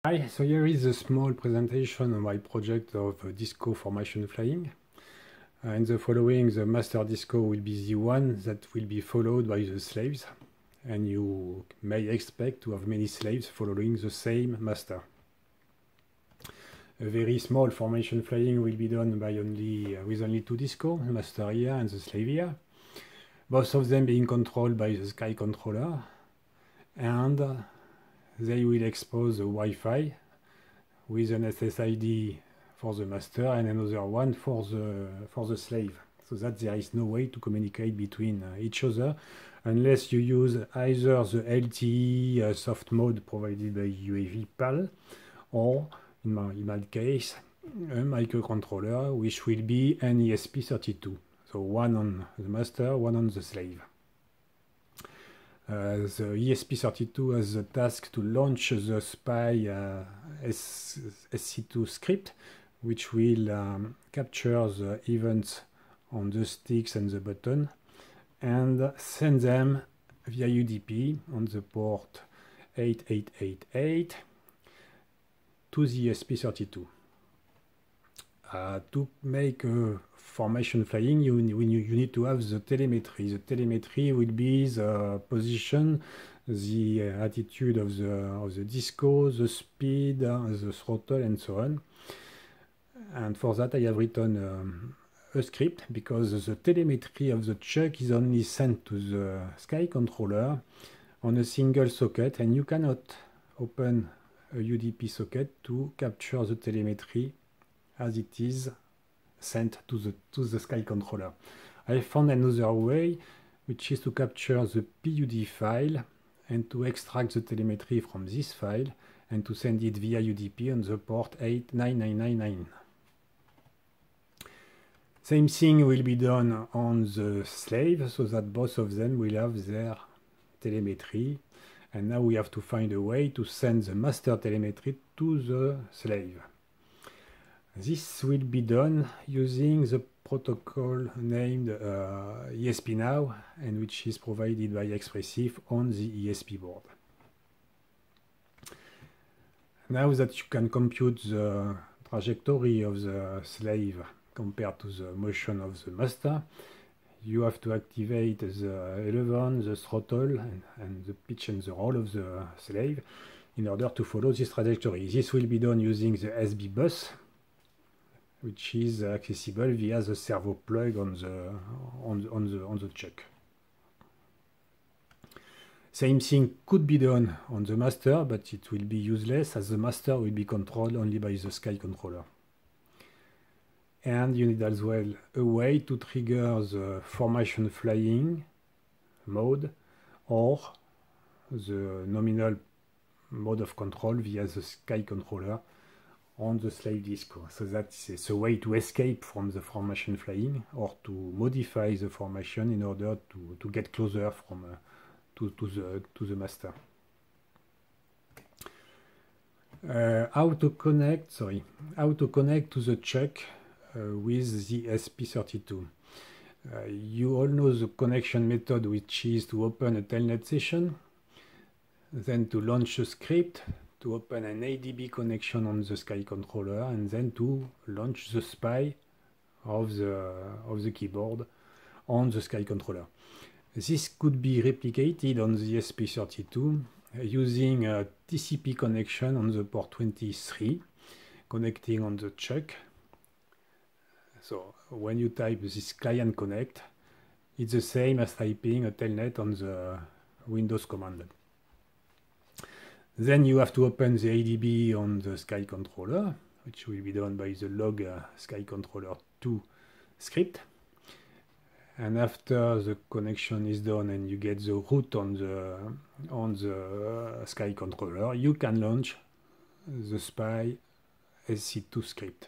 Hi, so here is a small presentation of my project of Disco formation flying. In the following, the master disco will be the one that will be followed by the slaves, and you may expect to have many slaves following the same master. A very small formation flying will be done by with only two disco, master here and the slave here, both of them being controlled by the sky controller, and they will expose the Wi-Fi with an SSID for the master and another one for the slave, so that there is no way to communicate between each other unless you use either the LTE soft mode provided by UAV PAL, or in my case a microcontroller which will be an ESP32, so one on the master, one on the slave. The ESP32 has the task to launch the SPY SC2 script, which will capture the events on the sticks and the button and send them via UDP on the port 8888 to the ESP32. To make a formation flying, you need to have the telemetry. The telemetry will be the position, the attitude of the disco, the speed, the throttle, and so on. And for that, I have written a script, because the telemetry of the chuck is only sent to the sky controller on a single socket, and you cannot open a UDP socket to capture the telemetry as it is sent to the sky controller. I found another way, which is to capture the PUD file and to extract the telemetry from this file and to send it via UDP on the port 89999. Same thing will be done on the slave, so that both of them will have their telemetry. And now we have to find a way to send the master telemetry to the slave. This will be done using the protocol named ESP-NOW, and which is provided by Expressif on the ESP board. Now that you can compute the trajectory of the slave compared to the motion of the master, you have to activate the aileron, the throttle, and the pitch and the roll of the slave in order to follow this trajectory. This will be done using the SB bus, which is accessible via the servo plug on the chuck. Same thing could be done on the master, but it will be useless as the master will be controlled only by the sky controller. And you need as well a way to trigger the formation flying mode or the nominal mode of control via the sky controller on the slave disco. So that's a way to escape from the formation flying or to modify the formation in order to get closer to the master. How to connect to the chuck with the SP32. You all know the connection method, which is to open a telnet session, then to launch a script, to open an ADB connection on the sky controller, and then to launch the SPY of the keyboard on the sky controller. This could be replicated on the SP32 using a TCP connection on the port 23, connecting on the chuck. So when you type this client connect, it's the same as typing a telnet on the Windows command. Then you have to open the ADB on the sky controller, which will be done by the log sky controller 2 script. And after the connection is done and you get the root on the sky controller, you can launch the SPY SC2 script.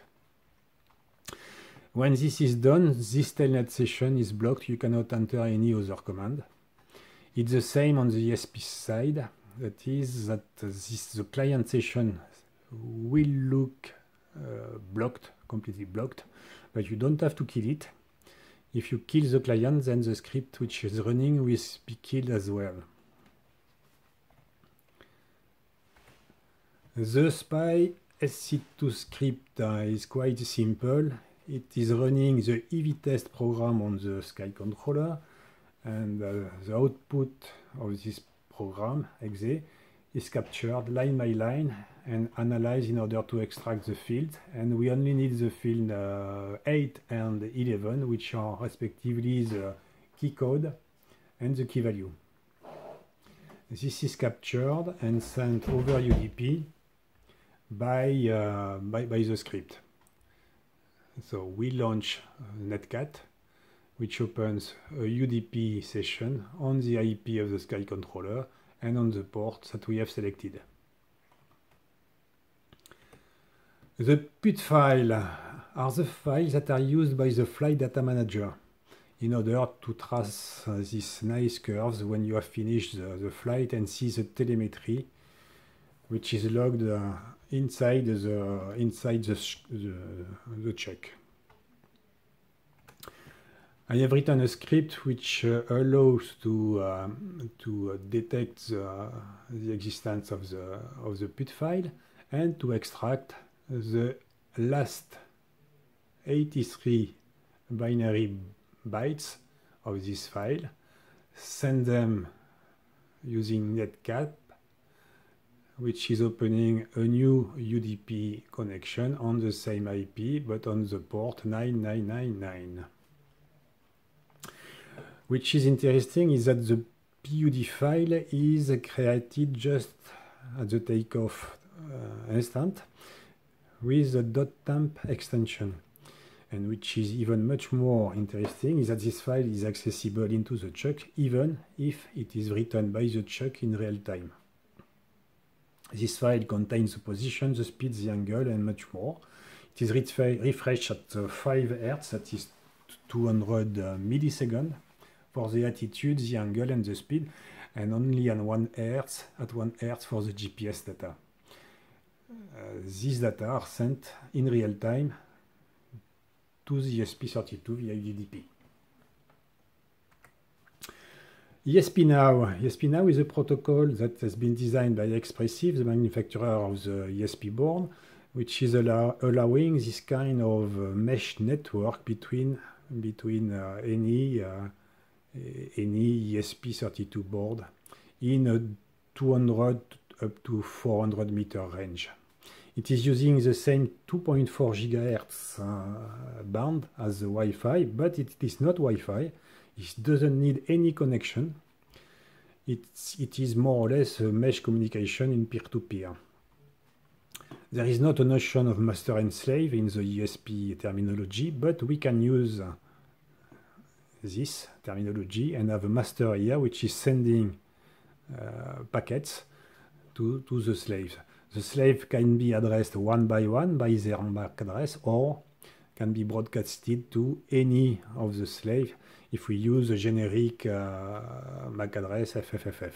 When this is done, this telnet session is blocked. You cannot enter any other command. It's the same on the ESP side. That is that the client session will look blocked, completely blocked, but you don't have to kill it. If you kill the client, then the script which is running will be killed as well. The SPI SC2 script is quite simple. It is running the EV-test program on the SCI controller, and the output of this program, exe, is captured line by line and analyzed in order to extract the field. And we only need the field 8 and 11, which are respectively the key code and the key value. This is captured and sent over UDP by the script. So we launch Netcat, which opens a UDP session on the IP of the SCI controller and on the ports that we have selected. The PUT file are the files that are used by the flight data manager in order to trace these nice curves when you have finished the flight and see the telemetry, which is logged inside the check. I have written a script which allows to detect the existence of the PUT file and to extract the last 83 binary bytes of this file, send them using Netcat, which is opening a new UDP connection on the same IP but on the port 9999. Which is interesting is that the PUD file is created just at the takeoff instant with the .temp extension. And which is even much more interesting is that this file is accessible into the chuck even if it is written by the chuck in real time. This file contains the position, the speed, the angle, and much more. It is refreshed at 5 Hz, that is 200 milliseconds, for the attitude, the angle, and the speed, and only at 1 Hz for the GPS data. These data are sent in real time to the ESP32 via UDP. ESP-NOW. ESP-NOW is a protocol that has been designed by Espressif, the manufacturer of the ESP board, which is allowing this kind of mesh network between any ESP32 board in a 200 up to 400 meter range. It is using the same 2.4 GHz band as the Wi-Fi, but it is not Wi-Fi. It doesn't need any connection. It is more or less a mesh communication in peer-to-peer. There is not a notion of master and slave in the ESP terminology, but we can use this terminology and have a master here which is sending packets to the slaves. The slave can be addressed one by their MAC address, or can be broadcasted to any of the slaves if we use a generic MAC address FFFF.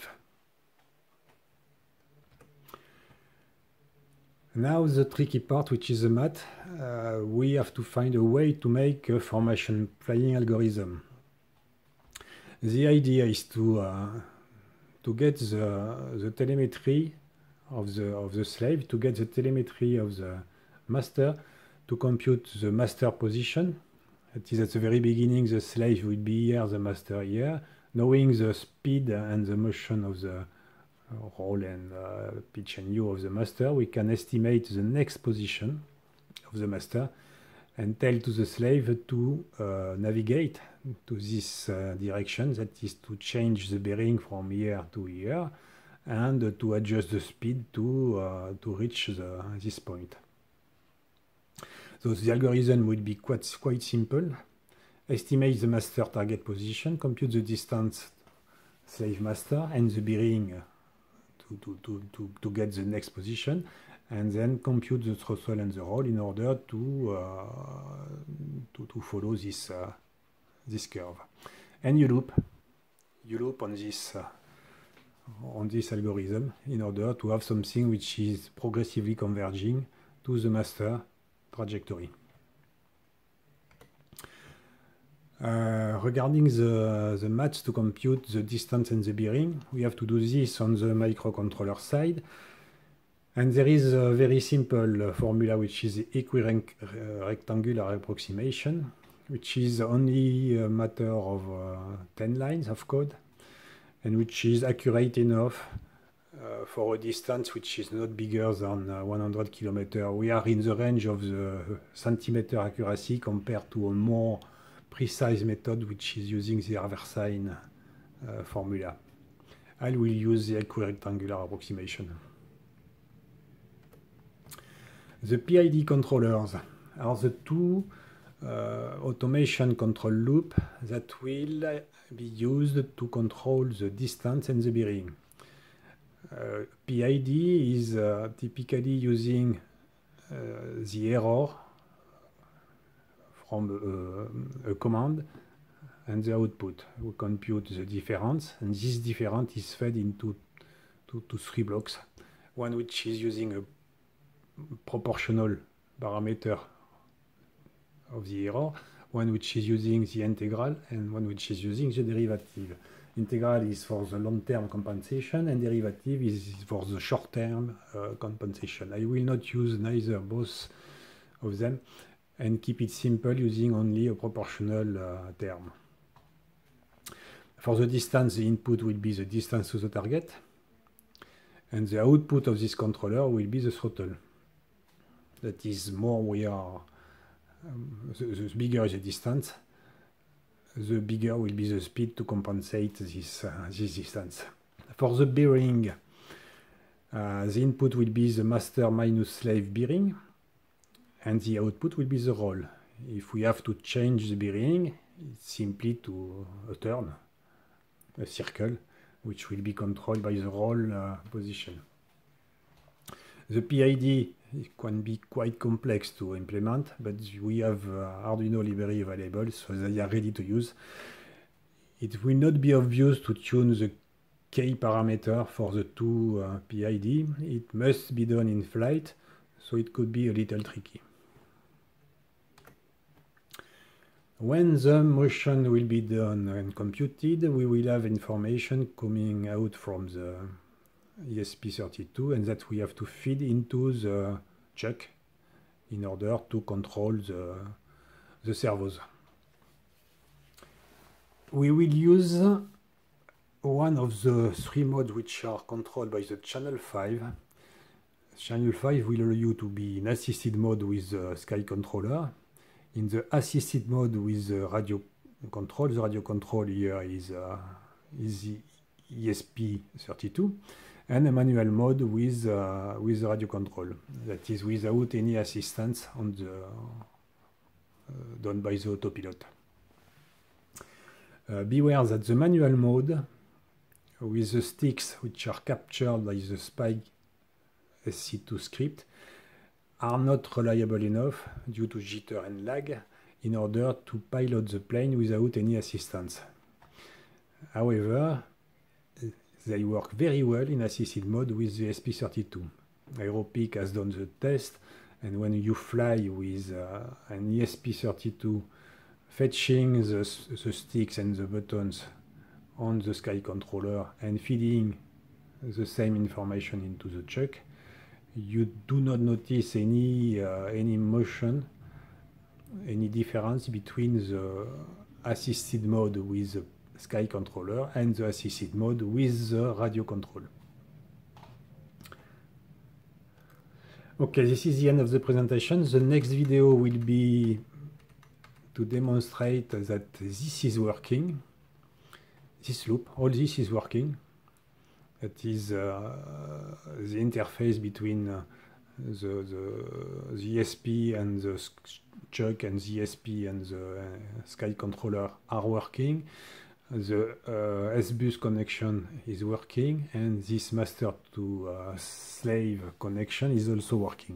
Now the tricky part, which is the math. We have to find a way to make a formation flying algorithm. The idea is to get the telemetry of the slave, to get the telemetry of the master, to compute the master position. That is, at the very beginning, the slave will be here, the master here. Knowing the speed and the motion of the roll and pitch and yaw of the master, we can estimate the next position of the master and tell to the slave to navigate to this direction, that is to change the bearing from here to here, and to adjust the speed to reach this point. So the algorithm would be quite simple. Estimate the master target position, compute the distance slave master and the bearing to get the next position, and then compute the throttle and the roll in order to follow this curve. And you loop on this algorithm in order to have something which is progressively converging to the master trajectory. Regarding the maths to compute the distance and the bearing, we have to do this on the microcontroller side. And there is a very simple formula, which is equirectangular approximation, which is only a matter of 10 lines of code, and which is accurate enough for a distance which is not bigger than 100 kilometers. We are in the range of the centimeter accuracy compared to a more precise method, which is using the Arversine formula. I will use the equirectangular approximation. The PID controllers are the two automation control loops that will be used to control the distance and the bearing. PID is typically using the error from a command and the output. We compute the difference, and this difference is fed into three blocks. One which is using a proportional parameter of the error, one which is using the integral, and one which is using the derivative. Integral is for the long-term compensation, and derivative is for the short-term compensation. I will not use neither both of them, and keep it simple using only a proportional term. For the distance, the input will be the distance to the target, and the output of this controller will be the throttle. That is, more we are, the bigger the distance, the bigger will be the speed to compensate this distance. For the bearing, the input will be the master minus slave bearing, and the output will be the roll. If we have to change the bearing, it's simply to a turn, a circle, which will be controlled by the roll position. The PID can be quite complex to implement, but we have Arduino library available, so they are ready to use. It will not be obvious to tune the K parameter for the two PID. It must be done in flight, so it could be a little tricky. When the motion will be done and computed, we will have information coming out from the ESP32, and that we have to feed into the chuck in order to control the servos. We will use one of the three modes which are controlled by the channel 5. Channel 5 will allow you to be in assisted mode with the SCAI controller. In the assisted mode with the radio control here is the ESP32, and a manual mode with the radio control. That is without any assistance on the done by the autopilot. Beware that the manual mode with the sticks which are captured by the SPI SC2 script are not reliable enough due to jitter and lag in order to pilot the plane without any assistance. However, they work very well in assisted mode with the ESP32. Aeropeak has done the test, and when you fly with an ESP32 fetching the sticks and the buttons on the SCAI controller and feeding the same information into the chuck, you do not notice any motion, any difference between the assisted mode with the SCAI controller and the assisted mode with the radio control. Okay, this is the end of the presentation. The next video will be to demonstrate that this is working. This loop, all this is working. That is the interface between the ESP and the chuck, and the ESP and the SCAI controller are working. The S-bus connection is working, and this master to slave connection is also working.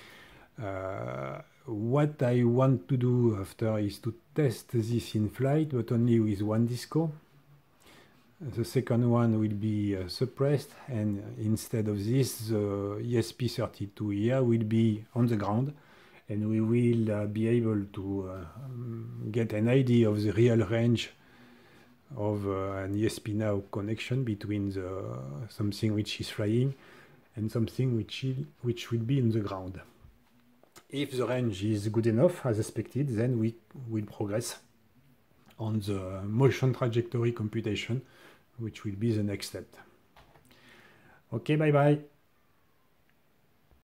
What I want to do after is to test this in flight, but only with one disco. The second one will be suppressed, and instead of this, the ESP32 here will be on the ground, and we will be able to get an idea of the real range of an ESP now connection between something which is flying and something which will be in the ground. If the range is good enough, as expected, then we will progress on the motion trajectory computation, which will be the next step. Okay, bye-bye.